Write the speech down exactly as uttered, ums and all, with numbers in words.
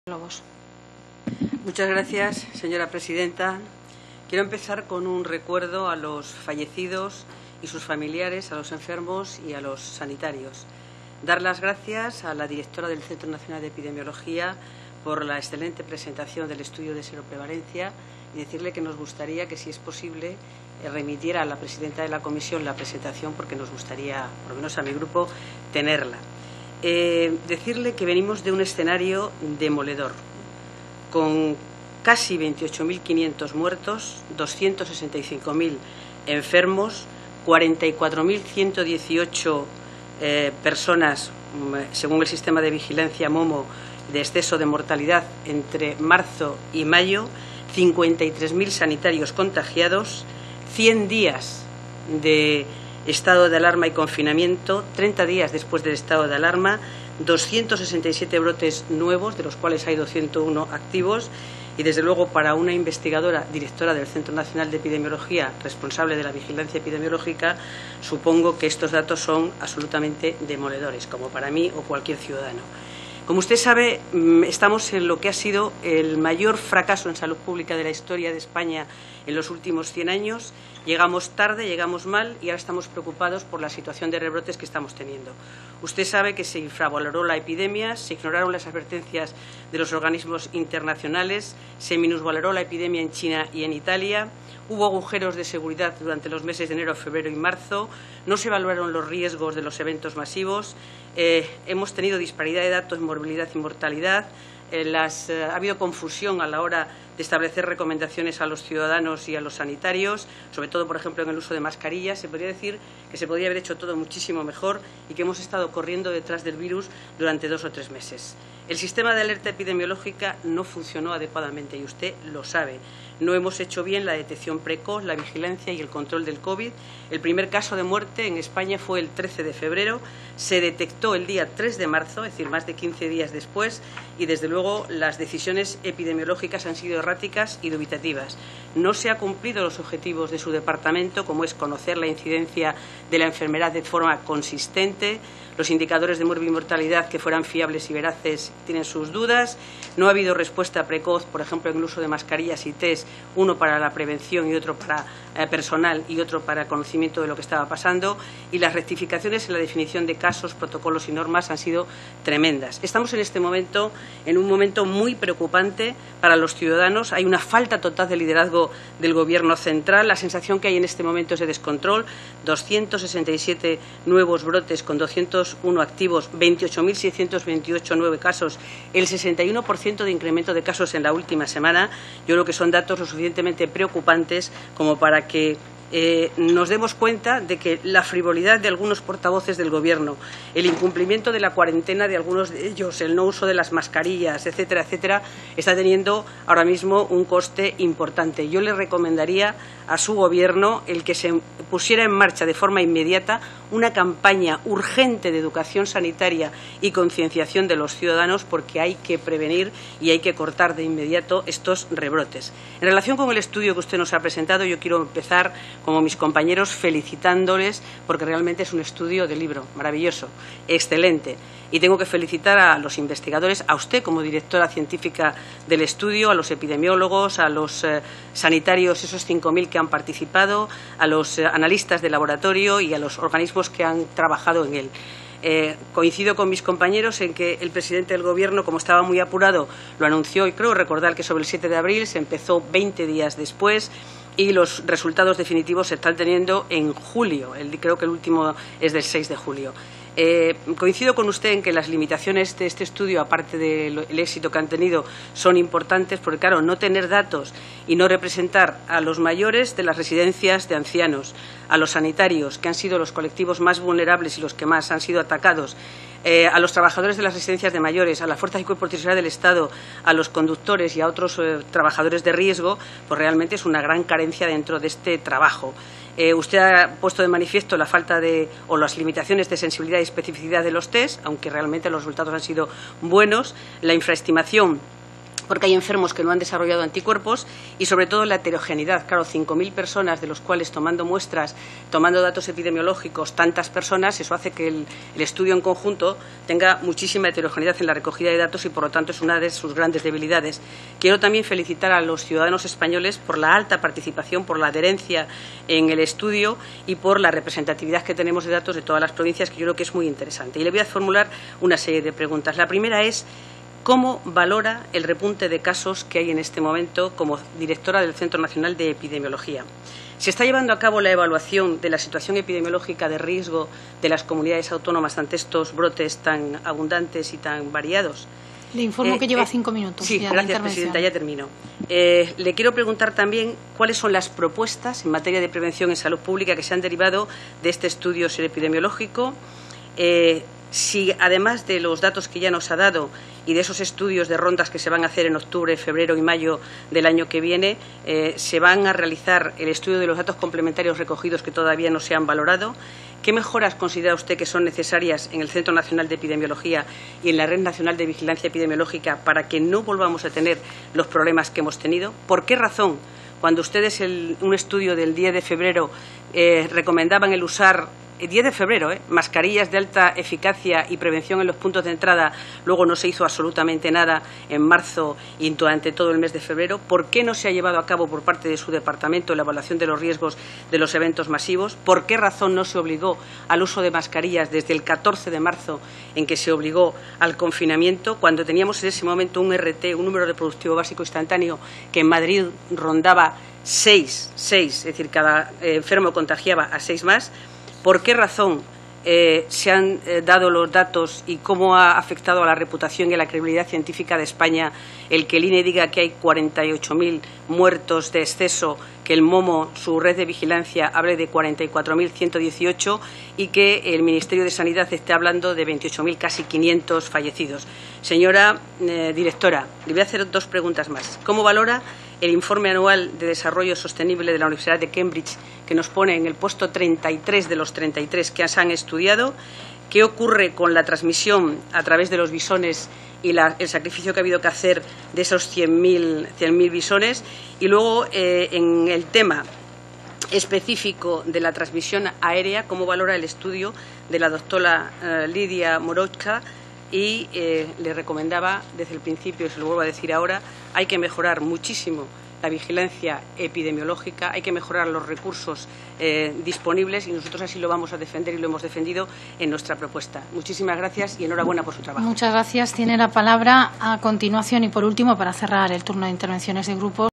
Lobos. Muchas gracias, señora presidenta. Quiero empezar con un recuerdo a los fallecidos y sus familiares, a los enfermos y a los sanitarios. Dar las gracias a la directora del Centro Nacional de Epidemiología por la excelente presentación del estudio de seroprevalencia y decirle que nos gustaría que, si es posible, remitiera a la presidenta de la comisión la presentación, porque nos gustaría, por lo menos a mi grupo, tenerla. Eh, decirle que venimos de un escenario demoledor, con casi veintiocho mil quinientos muertos, doscientos sesenta y cinco mil enfermos, cuarenta y cuatro mil ciento dieciocho eh, personas, según el sistema de vigilancia MOMO, de exceso de mortalidad entre marzo y mayo, cincuenta y tres mil sanitarios contagiados, cien días de estado de alarma y confinamiento, treinta días después del estado de alarma, doscientos sesenta y siete brotes nuevos, de los cuales hay doscientos uno activos, y desde luego para una investigadora, directora del Centro Nacional de Epidemiología, responsable de la vigilancia epidemiológica, supongo que estos datos son absolutamente demoledores, como para mí o cualquier ciudadano. Como usted sabe, estamos en lo que ha sido el mayor fracaso en salud pública de la historia de España en los últimos cien años. Llegamos tarde, llegamos mal y ahora estamos preocupados por la situación de rebrotes que estamos teniendo. Usted sabe que se infravaloró la epidemia, se ignoraron las advertencias de los organismos internacionales, se minusvaloró la epidemia en China y en Italia, hubo agujeros de seguridad durante los meses de enero, febrero y marzo, no se evaluaron los riesgos de los eventos masivos, eh, hemos tenido disparidad de datos en morbilidad y mortalidad. Eh, las, eh, ha habido confusión a la hora de establecer recomendaciones a los ciudadanos y a los sanitarios, sobre todo, por ejemplo, en el uso de mascarillas. Se podría decir que se podría haber hecho todo muchísimo mejor y que hemos estado corriendo detrás del virus durante dos o tres meses. El sistema de alerta epidemiológica no funcionó adecuadamente y usted lo sabe. No hemos hecho bien la detección precoz, la vigilancia y el control del COVID. El primer caso de muerte en España fue el trece de febrero, se detectó el día tres de marzo, es decir, más de quince días después, y desde luego las decisiones epidemiológicas han sido erráticas y dubitativas. No se han cumplido los objetivos de su departamento, como es conocer la incidencia de la enfermedad de forma consistente. Los indicadores de morbi-mortalidad que fueran fiables y veraces tienen sus dudas. No ha habido respuesta precoz, por ejemplo, en el uso de mascarillas y test, uno para la prevención y otro para eh, personal y otro para conocimiento de lo que estaba pasando. Y las rectificaciones en la definición de casos, protocolos y normas han sido tremendas. Estamos en este momento en un momento muy preocupante para los ciudadanos. Hay una falta total de liderazgo del Gobierno central. La sensación que hay en este momento es de descontrol. doscientos sesenta y siete nuevos brotes con doscientos uno activos, veintiocho mil seiscientos veintiocho nueve casos, el sesenta y uno por ciento de incremento de casos en la última semana. Yo creo que son datos lo suficientemente preocupantes como para que Eh, nos demos cuenta de que la frivolidad de algunos portavoces del Gobierno, el incumplimiento de la cuarentena de algunos de ellos, el no uso de las mascarillas, etcétera, etcétera, está teniendo ahora mismo un coste importante. Yo le recomendaría a su Gobierno el que se pusiera en marcha de forma inmediata una campaña urgente de educación sanitaria y concienciación de los ciudadanos, porque hay que prevenir y hay que cortar de inmediato estos rebrotes. En relación con el estudio que usted nos ha presentado, yo quiero empezar, como mis compañeros, felicitándoles, porque realmente es un estudio de libro maravilloso, excelente. Y tengo que felicitar a los investigadores, a usted como directora científica del estudio, a los epidemiólogos, a los eh, sanitarios, esos cinco mil que han participado, a los eh, analistas de laboratorio y a los organismos que han trabajado en él. Eh, coincido con mis compañeros en que el presidente del Gobierno, como estaba muy apurado, lo anunció, y creo recordar que sobre el siete de abril, se empezó veinte días después, y los resultados definitivos se están teniendo en julio. El, creo que el último es del seis de julio. Eh, coincido con usted en que las limitaciones de este estudio, aparte del éxito que han tenido, son importantes, porque, claro, no tener datos y no representar a los mayores de las residencias de ancianos, a los sanitarios, que han sido los colectivos más vulnerables y los que más han sido atacados, Eh, a los trabajadores de las residencias de mayores, a las fuerzas y cuerpos de seguridad del Estado, a los conductores y a otros eh, trabajadores de riesgo, pues realmente es una gran carencia dentro de este trabajo. Eh, usted ha puesto de manifiesto la falta de, o las limitaciones de sensibilidad y especificidad de los test, aunque realmente los resultados han sido buenos, la infraestimación porque hay enfermos que no han desarrollado anticuerpos y, sobre todo, la heterogeneidad. Claro, cinco mil personas, de los cuales, tomando muestras, tomando datos epidemiológicos, tantas personas, eso hace que el, el estudio en conjunto tenga muchísima heterogeneidad en la recogida de datos y, por lo tanto, es una de sus grandes debilidades. Quiero también felicitar a los ciudadanos españoles por la alta participación, por la adherencia en el estudio y por la representatividad que tenemos de datos de todas las provincias, que yo creo que es muy interesante. Y le voy a formular una serie de preguntas. La primera es: ¿cómo valora el repunte de casos que hay en este momento como directora del Centro Nacional de Epidemiología? ¿Se está llevando a cabo la evaluación de la situación epidemiológica de riesgo de las comunidades autónomas ante estos brotes tan abundantes y tan variados? Le informo eh, que lleva eh, cinco minutos. Sí, gracias, Presidenta, ya termino. Eh, le quiero preguntar también cuáles son las propuestas en materia de prevención en salud pública que se han derivado de este estudio epidemiológico. Eh, si, además de los datos que ya nos ha dado y de esos estudios de rondas que se van a hacer en octubre, febrero y mayo del año que viene, eh, se van a realizar el estudio de los datos complementarios recogidos que todavía no se han valorado. ¿Qué mejoras considera usted que son necesarias en el Centro Nacional de Epidemiología y en la Red Nacional de Vigilancia Epidemiológica para que no volvamos a tener los problemas que hemos tenido? ¿Por qué razón, cuando ustedes en un estudio del diez de febrero eh, recomendaban el usar diez de febrero, ¿eh? mascarillas de alta eficacia y prevención en los puntos de entrada, luego no se hizo absolutamente nada en marzo y durante todo el mes de febrero? ¿Por qué no se ha llevado a cabo por parte de su departamento la evaluación de los riesgos de los eventos masivos? ¿Por qué razón no se obligó al uso de mascarillas desde el catorce de marzo, en que se obligó al confinamiento, cuando teníamos en ese momento un R T, un número reproductivo básico instantáneo, que en Madrid rondaba seis, seis, es decir, cada eh, enfermo contagiaba a seis más? ¿Por qué razón eh, se han eh, dado los datos y cómo ha afectado a la reputación y a la credibilidad científica de España el que el I N E diga que hay cuarenta y ocho mil muertos de exceso, que el MOMO, su red de vigilancia, hable de cuarenta y cuatro mil ciento dieciocho y que el Ministerio de Sanidad esté hablando de veintiocho mil, casi quinientos fallecidos? Señora eh, directora, le voy a hacer dos preguntas más. ¿Cómo valora el informe anual de desarrollo sostenible de la Universidad de Cambridge, que nos pone en el puesto treinta y tres de los treinta y tres que se han estudiado? ¿Qué ocurre con la transmisión a través de los bisones y la, el sacrificio que ha habido que hacer de esos cien mil bisones? Y luego, eh, en el tema específico de la transmisión aérea, ¿cómo valora el estudio de la doctora eh, Lidia Morochka? Y eh, le recomendaba desde el principio, y se lo vuelvo a decir ahora, hay que mejorar muchísimo la vigilancia epidemiológica, hay que mejorar los recursos eh, disponibles, y nosotros así lo vamos a defender y lo hemos defendido en nuestra propuesta. Muchísimas gracias y enhorabuena por su trabajo. Muchas gracias. Tiene la palabra a continuación y por último, para cerrar el turno de intervenciones de grupo,